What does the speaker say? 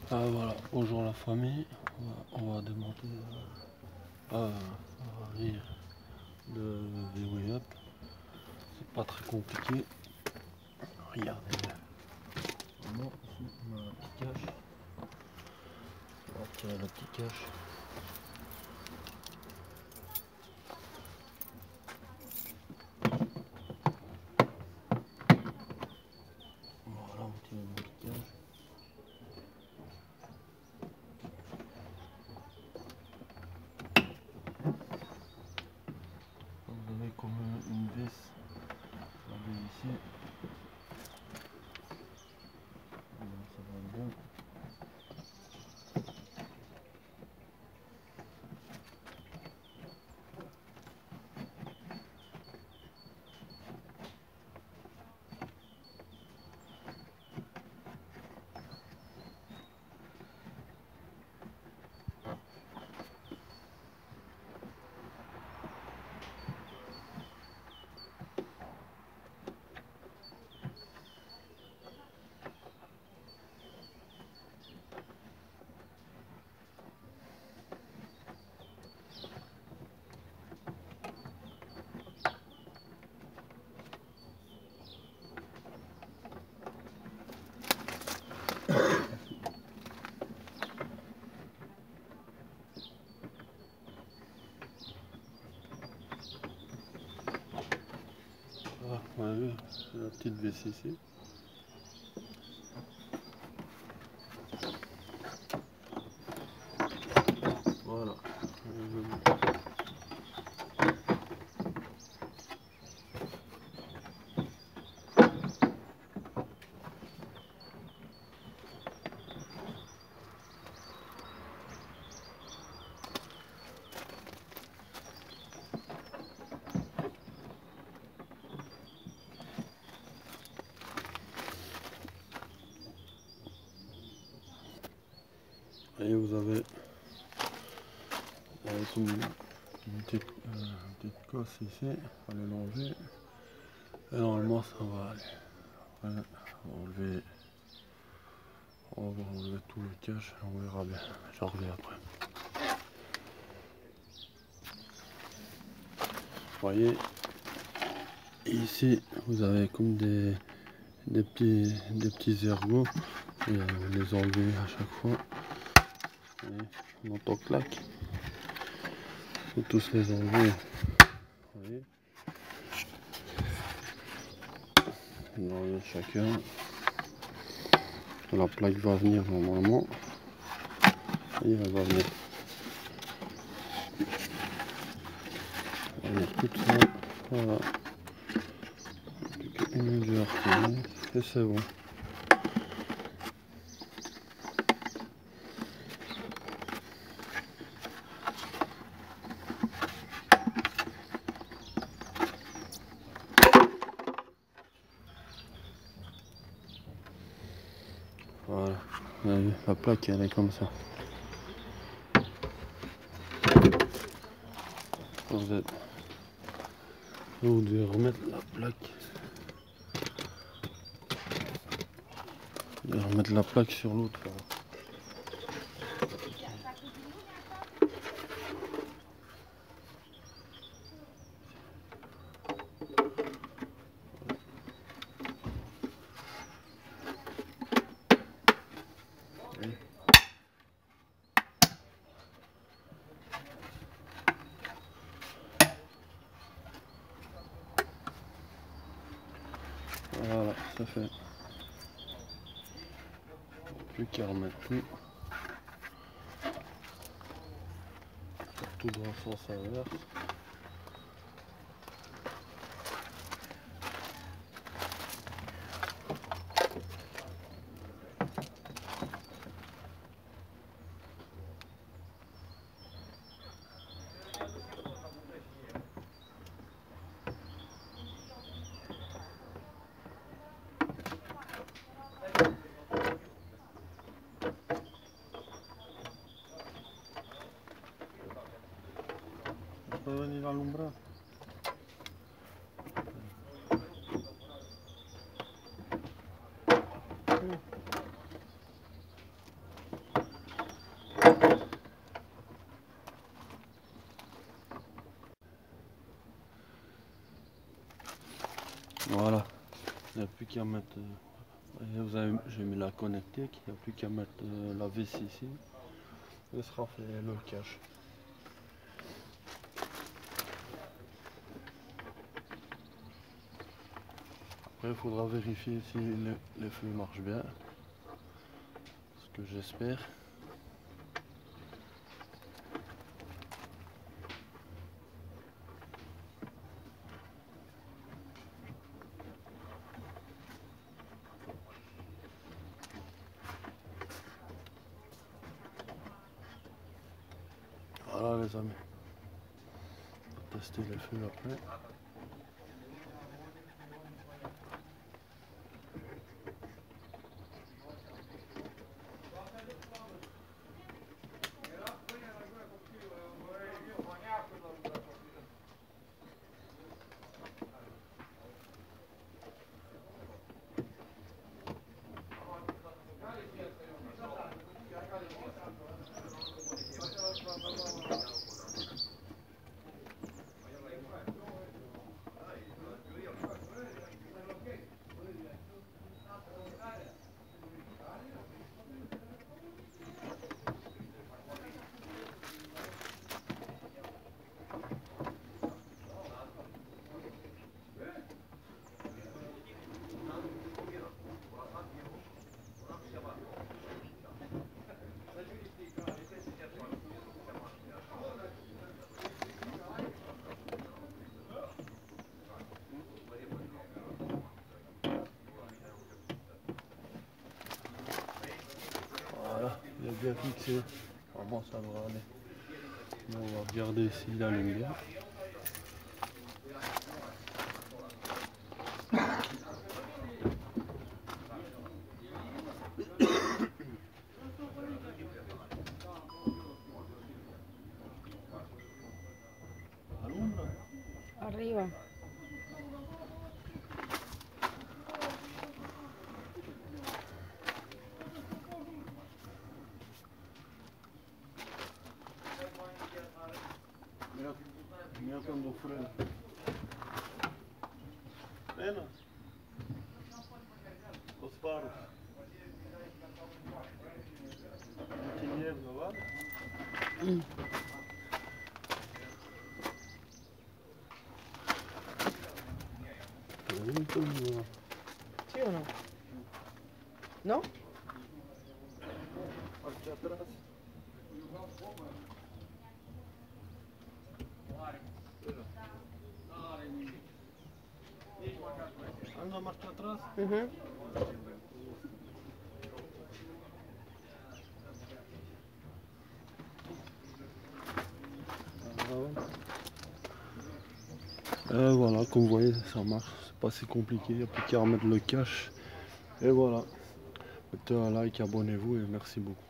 Ah voilà, bonjour la famille, on va démonter le VW Up, c'est pas très compliqué, regardez, vraiment ici on a un petit cache, on va retirer le petit cache. Voilà, on tire le petit cache. Vous avez comme une vis, regardez ici, ça va bien. Voilà, on a vu la petite vis ici. Voilà. Et vous avez une petite cosse ici, on va les longer. Et normalement ça va aller. Ouais, on va enlever tout le cache, on verra bien. J'en reviens après. Vous voyez, ici vous avez comme des petits ergots. Et vous les enlevez à chaque fois. On entend clac. Il faut tous les enlever. Vous voyez, on enlève chacun. La plaque va venir normalement. Et elle va venir. Elle va venir toute seule. Voilà. Une heure et c'est bon. Voilà, la plaque elle est comme ça. Vous devez remettre la plaque. Vous devez remettre la plaque sur l'autre. Voilà, ça fait. Plus qu'à remettre tout. Tout dans le sens inverse. Puede venir a alumbrar. qu'à mettre. Vous avez, j'ai mis la connectique, il n'y a plus qu'à mettre la vis ici. Et sera fait le cache. Après, il faudra vérifier si les feux marchent bien. Ce que j'espère. Voilà les amis. On va tester les feux après. Voilà, il est bien fixé. Vraiment ça devrait aller. On va regarder s'il allume bien. Arriba. Mira cuando frena. Frena. Los faros. No te niebla, ¿vale? ¿Sí o no? ¿No? Marcha atrás. Anda marcha atrás. Voilà, comme vous voyez, ça marche, c'est pas si compliqué, il n'y a plus qu'à remettre le cache. Et voilà, mettez un like, abonnez-vous et merci beaucoup.